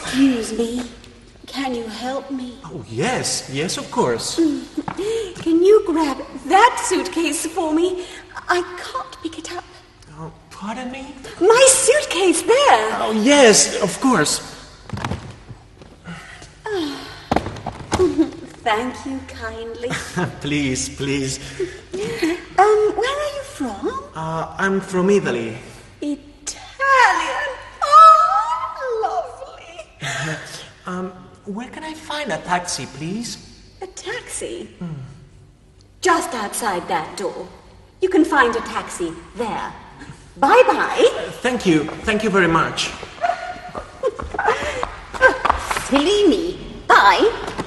Excuse me. Can you help me? Oh, yes, of course. Can you grab that suitcase for me? I can't pick it up. Oh, pardon me? My suitcase there! Oh, yes, of course. Thank you kindly. Please. Where are you from? I'm from Italy. Italian. Oh, lovely. Where can I find a taxi, please? A taxi? Just outside that door. You can find a taxi there. Bye-bye. Thank you very much. Silly me. Bye.